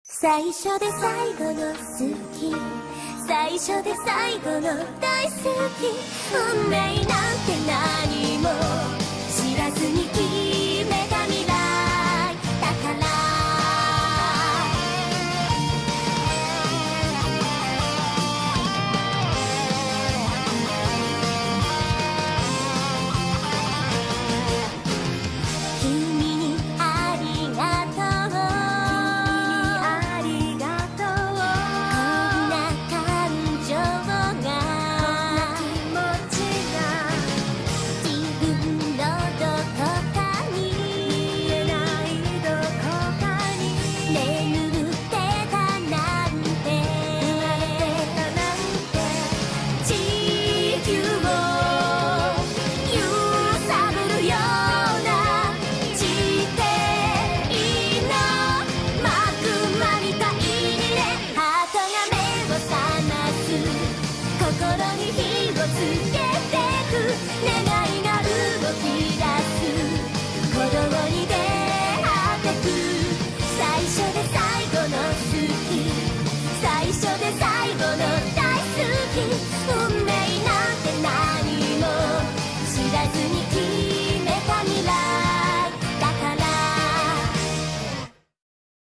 最初で最後の好き、最初で最後の大好き、運命なんて何も知らずに決めた未来だから。君にありがとう、心に火をつけてく願い